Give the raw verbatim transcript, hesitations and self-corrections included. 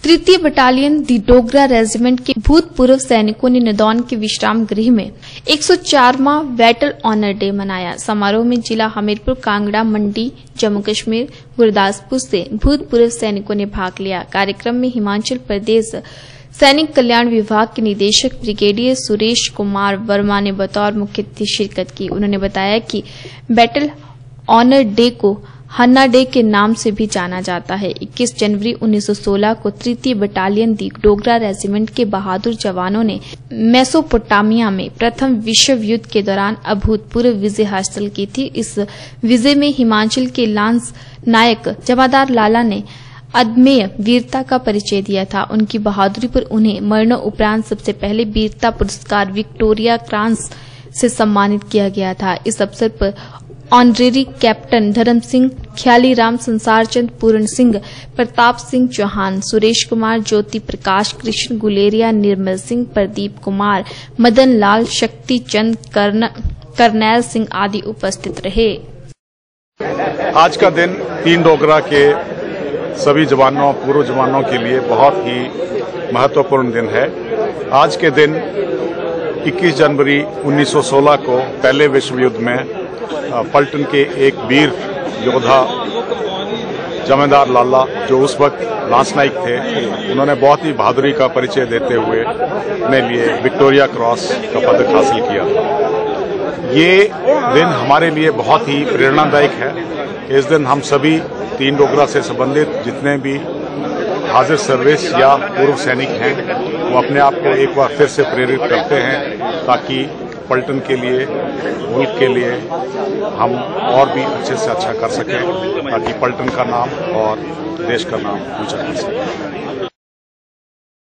तृतीय बटालियन दी डोगरा रेजिमेंट के भूतपूर्व सैनिकों ने नदौन के विश्राम गृह में एक सौ चारवां बैटल ऑनर डे मनाया। समारोह में जिला हमीरपुर, कांगड़ा, मंडी, जम्मू कश्मीर, गुरदासपुर से भूतपूर्व सैनिकों ने भाग लिया। कार्यक्रम में हिमाचल प्रदेश सैनिक कल्याण विभाग के निदेशक ब्रिगेडियर सुरेश कुमार वर्मा ने बतौर मुख्य अतिथि शिरकत की। उन्होंने बताया कि बैटल ऑनर डे को हन्ना डे के नाम से भी जाना जाता है। इक्कीस जनवरी उन्नीस सौ सोलह को तृतीय बटालियन दी डोगरा रेजिमेंट के बहादुर जवानों ने मेसोपोटामिया में प्रथम विश्व युद्ध के दौरान अभूतपूर्व विजय हासिल की थी। इस विजय में हिमाचल के लांस नायक जमादार लाला ने अदम्य वीरता का परिचय दिया था। उनकी बहादुरी पर उन्हें मरणोपरांत सबसे पहले वीरता पुरस्कार विक्टोरिया क्रॉस से सम्मानित किया गया था। इस अवसर पर ऑनरेरी कैप्टन धर्म सिंह, ख्याली राम, संसार चंद, पूर्ण सिंह, प्रताप सिंह चौहान, सुरेश कुमार, ज्योति प्रकाश, कृष्ण गुलेरिया, निर्मल सिंह, प्रदीप कुमार, मदन लाल, शक्ति चंद, करनैल सिंह आदि उपस्थित रहे। आज का दिन तीन डोगरा के सभी जवानों, पूर्व जवानों के लिए बहुत ही महत्वपूर्ण दिन है। आज के दिन इक्कीस जनवरी उन्नीस सौ सोलह को पहले विश्व युद्ध में पलटन के एक वीर योद्धा जमादार लाला, जो उस वक्त लांस नाइक थे, उन्होंने बहुत ही बहादुरी का परिचय देते हुए अपने लिए विक्टोरिया क्रॉस का पदक हासिल किया। ये दिन हमारे लिए बहुत ही प्रेरणादायक है। इस दिन हम सभी तीन डोगरा से संबंधित जितने भी हाजिर सर्विस या पूर्व सैनिक हैं, वो अपने आप को एक बार फिर से प्रेरित करते हैं ताकि पलटन के लिए, मुल्क के लिए हम और भी अच्छे से अच्छा कर सकें, ताकि पलटन का नाम और देश का नाम ऊंचा कर सकें।